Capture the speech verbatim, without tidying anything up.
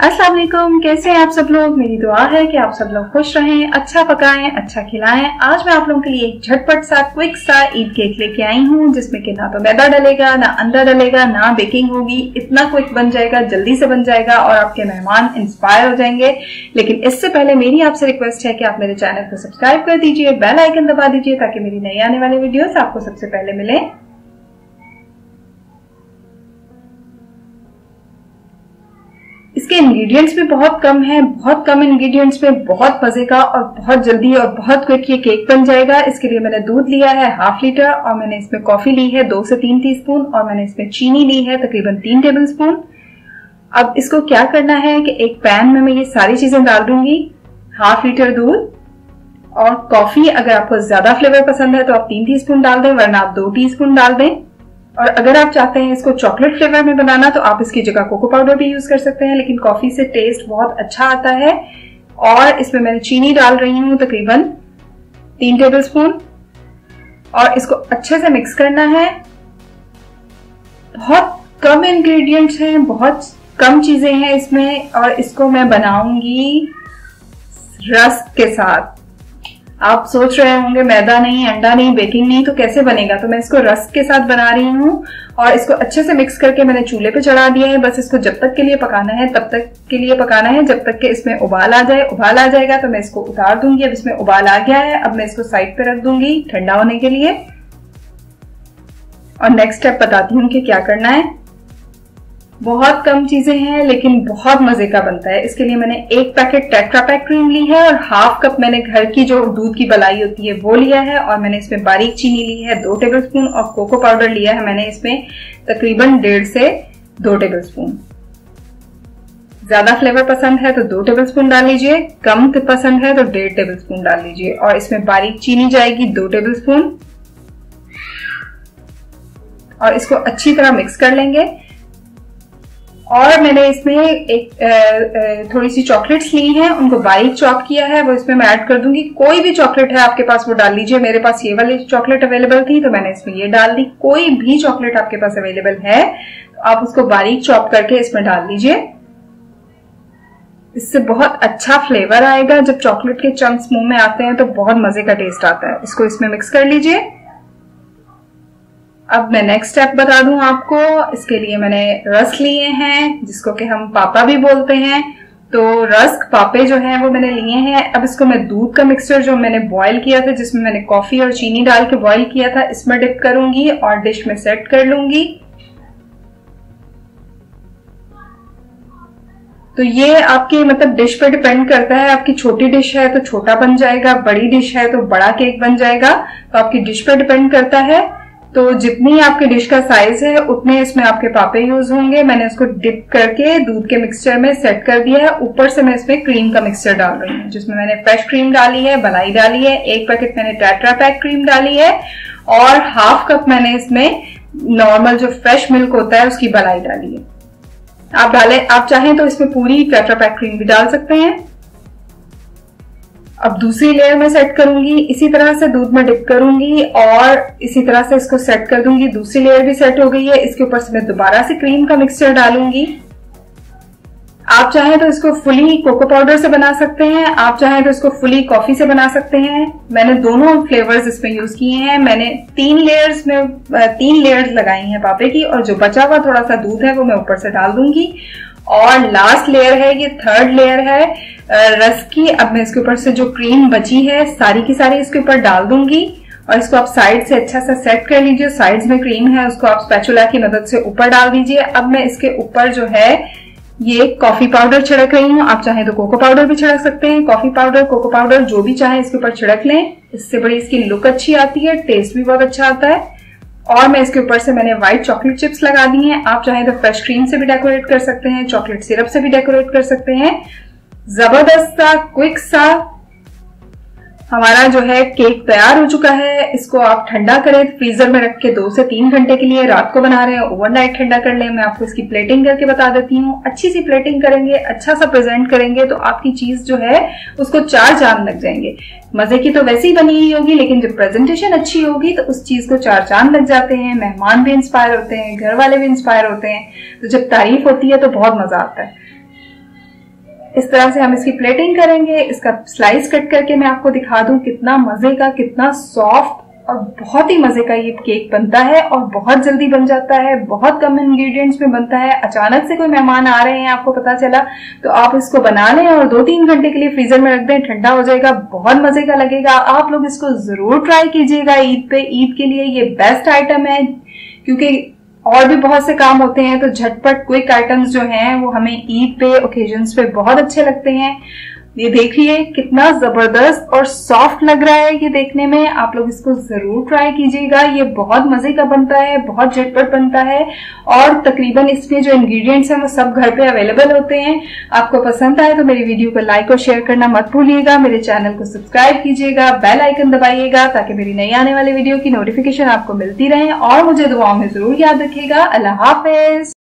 अस्सलाम वालेकुम, कैसे हैं आप सब लोग। मेरी दुआ है कि आप सब लोग खुश रहें, अच्छा पकाएं, अच्छा खिलाएं। आज मैं आप लोगों के लिए एक झटपट सा क्विक सा ईद केक लेके आई हूँ, जिसमें कि ना तो मैदा डलेगा, ना अंडा डलेगा, ना बेकिंग होगी। इतना क्विक बन जाएगा, जल्दी से बन जाएगा और आपके मेहमान इंस्पायर हो जाएंगे। लेकिन इससे पहले मेरी आपसे रिक्वेस्ट है कि आप मेरे चैनल को सब्सक्राइब कर दीजिए, बेल आइकन दबा दीजिए ताकि मेरी नई आने वाली वीडियोस आपको सबसे पहले मिले। इसके इंग्रेडिएंट्स भी बहुत कम हैं, बहुत कम इंग्रेडिएंट्स में बहुत मजे का और बहुत जल्दी और बहुत क्विक ये केक बन जाएगा। इसके लिए मैंने दूध लिया है हाफ लीटर और मैंने इसमें कॉफी ली है दो से तीन टीस्पून और मैंने इसमें चीनी ली है तकरीबन तीन टेबलस्पून। अब इसको क्या करना है कि एक पैन में मैं ये सारी चीजें डाल दूंगी। हाफ लीटर दूध और कॉफी, अगर आपको ज्यादा फ्लेवर पसंद है तो आप तीन टीस्पून डाल दें, वरना आप दो टीस्पून डाल दें। और अगर आप चाहते हैं इसको चॉकलेट फ्लेवर में बनाना तो आप इसकी जगह कोको पाउडर भी यूज कर सकते हैं, लेकिन कॉफी से टेस्ट बहुत अच्छा आता है। और इसमें मैंने चीनी डाल रही हूं तकरीबन तीन टेबलस्पून और इसको अच्छे से मिक्स करना है। बहुत कम इंग्रेडिएंट्स हैं, बहुत कम चीजें हैं इसमें और इसको मैं बनाऊंगी रस्क के साथ। आप सोच रहे होंगे मैदा नहीं, अंडा नहीं, बेकिंग नहीं, तो कैसे बनेगा। तो मैं इसको रस्क के साथ बना रही हूँ और इसको अच्छे से मिक्स करके मैंने चूल्हे पे चढ़ा दिया है। बस इसको जब तक के लिए पकाना है तब तक के लिए पकाना है जब तक कि इसमें उबाल आ जाए। उबाल आ जाएगा तो मैं इसको उतार दूंगी। अब इसमें उबाल आ गया है, अब मैं इसको साइड पे रख दूंगी ठंडा होने के लिए। और नेक्स्ट स्टेप बताती हूँ कि क्या करना है। बहुत कम चीजें हैं लेकिन बहुत मजे का बनता है। इसके लिए मैंने एक पैकेट टेट्रा पैक क्रीम ली है और हाफ कप मैंने घर की जो दूध की मलाई होती है वो लिया है और मैंने इसमें बारीक चीनी ली है दो टेबलस्पून और कोको पाउडर लिया है मैंने इसमें तकरीबन डेढ़ से दो टेबलस्पून। ज्यादा फ्लेवर पसंद है तो दो टेबलस्पून डाल लीजिए, कम पसंद है तो डेढ़ टेबलस्पून डाल लीजिए। और इसमें बारीक चीनी जाएगी दो टेबलस्पून और इसको अच्छी तरह मिक्स कर लेंगे। और मैंने इसमें एक थोड़ी सी चॉकलेट्स ली हैं, उनको बारीक चॉप किया है, वो इसमें मैं ऐड कर दूंगी। कोई भी चॉकलेट है आपके पास वो डाल लीजिए। मेरे पास ये वाली चॉकलेट अवेलेबल थी तो मैंने इसमें ये डाल दी। कोई भी चॉकलेट आपके पास अवेलेबल है तो आप उसको बारीक चॉप करके इसमें डाल लीजिए। इससे बहुत अच्छा फ्लेवर आएगा। जब चॉकलेट के चंक्स मुंह में आते हैं तो बहुत मजे का टेस्ट आता है। इसको इसमें मिक्स कर लीजिए। अब मैं नेक्स्ट स्टेप बता दूं आपको। इसके लिए मैंने रस्क लिए हैं, जिसको कि हम पापा भी बोलते हैं। तो रस्क पापे जो हैं वो मैंने लिए हैं। अब इसको मैं दूध का मिक्सचर जो मैंने बॉईल किया था, जिसमें मैंने कॉफी और चीनी डाल के बॉईल किया था, इसमें डिप करूंगी और डिश में सेट कर लूंगी। तो ये आपकी मतलब डिश पे डिपेंड करता है। आपकी छोटी डिश है तो छोटा बन जाएगा, बड़ी डिश है तो बड़ा केक बन जाएगा। तो आपकी डिश पे डिपेंड करता है। तो जितनी आपके डिश का साइज है उतने इसमें आपके पापे यूज होंगे। मैंने उसको डिप करके दूध के मिक्सचर में सेट कर दिया है। ऊपर से मैं इसमें क्रीम का मिक्सचर डाल रही हूँ, जिसमें मैंने फ्रेश क्रीम डाली है, मलाई डाली है, एक पैकेट मैंने टेट्रा पैक क्रीम डाली है और हाफ कप मैंने इसमें नॉर्मल जो फ्रेश मिल्क होता है उसकी मलाई डाली है। आप डाले आप चाहें तो इसमें पूरी टेट्रा पैक क्रीम भी डाल सकते हैं। अब दूसरी लेयर में सेट करूंगी, इसी तरह से दूध में डिप करूंगी और इसी तरह से इसको सेट कर दूंगी। दूसरी लेयर भी सेट हो गई है। इसके ऊपर से मैं दोबारा से क्रीम का मिक्सचर डालूंगी। आप चाहें तो इसको फुली कोको पाउडर से बना सकते हैं, आप चाहें तो इसको फुली कॉफी से बना सकते हैं। मैंने दोनों फ्लेवर्स इसमें यूज किए हैं। मैंने तीन लेयर्स में तीन लेयर्स लगाई हैं पापे की और जो बचा हुआ थोड़ा सा दूध है वो मैं ऊपर से डाल दूंगी। और लास्ट लेयर है, ये थर्ड लेयर है रस्क की। अब मैं इसके ऊपर से जो क्रीम बची है सारी की सारी इसके ऊपर डाल दूंगी और इसको आप साइड से अच्छा सा सेट कर लीजिए। साइड्स में क्रीम है, उसको आप स्पैचुला की मदद से ऊपर डाल दीजिए। अब मैं इसके ऊपर जो है ये कॉफी पाउडर छिड़क रही हूँ। आप चाहें तो कोको पाउडर भी छिड़क सकते हैं। कॉफी पाउडर, कोको पाउडर जो भी चाहे इसके ऊपर छिड़क लें। इससे बड़ी इसकी लुक अच्छी आती है, टेस्ट भी बहुत अच्छा आता है। और मैं इसके ऊपर से मैंने व्हाइट चॉकलेट चिप्स लगा दी हैं। आप चाहें तो फ्रेश क्रीम से भी डेकोरेट कर सकते हैं, चॉकलेट सिरप से भी डेकोरेट कर सकते हैं। जबरदस्त सा क्विक सा हमारा जो है केक तैयार हो चुका है। इसको आप ठंडा करें, फ्रीजर में रख के दो से तीन घंटे के लिए। रात को बना रहे हैं ओवरनाइट ठंडा कर लें। मैं आपको इसकी प्लेटिंग करके बता देती हूँ। अच्छी सी प्लेटिंग करेंगे, अच्छा सा प्रेजेंट करेंगे तो आपकी चीज जो है उसको चार चांद लग जाएंगे। मजे की तो वैसे ही बनी ही होगी, लेकिन जब प्रेजेंटेशन अच्छी होगी तो उस चीज को चार चांद लग जाते हैं। मेहमान भी इंस्पायर होते हैं, घर वाले भी इंस्पायर होते हैं। तो जब तारीफ होती है तो बहुत मजा आता है। इस तरह से हम इसकी प्लेटिंग करेंगे। इसका स्लाइस कट करके मैं आपको दिखा दूं कितना मजे का, कितना सॉफ्ट और बहुत ही मजे का ये केक बनता है और बहुत जल्दी बन जाता है, बहुत कम इंग्रेडिएंट्स में बनता है। अचानक से कोई मेहमान आ रहे हैं, आपको पता चला, तो आप इसको बना लें और दो तीन घंटे के लिए फ्रीजर में रख दें, ठंडा हो जाएगा, बहुत मजे का लगेगा। आप लोग इसको जरूर ट्राई कीजिएगा ईद पे। ईद के लिए ये बेस्ट आइटम है, क्योंकि और भी बहुत से काम होते हैं, तो झटपट क्विक आइटम्स जो हैं वो हमें ईद पे, ओकेजन्स पे बहुत अच्छे लगते हैं। ये देखिए कितना जबरदस्त और सॉफ्ट लग रहा है ये देखने में। आप लोग इसको जरूर ट्राई कीजिएगा। ये बहुत मजे का बनता है, बहुत झटपट बनता है और तकरीबन इसमें जो इंग्रेडिएंट्स हैं वो सब घर पे अवेलेबल होते हैं। आपको पसंद आए तो मेरी वीडियो को लाइक और शेयर करना मत भूलिएगा। मेरे चैनल को सब्सक्राइब कीजिएगा, बेल आइकन दबाइएगा ताकि मेरी नई आने वाली वीडियो की नोटिफिकेशन आपको मिलती रहे और मुझे दुआओं में जरूर याद रखिएगा। अल्लाह हाफिज।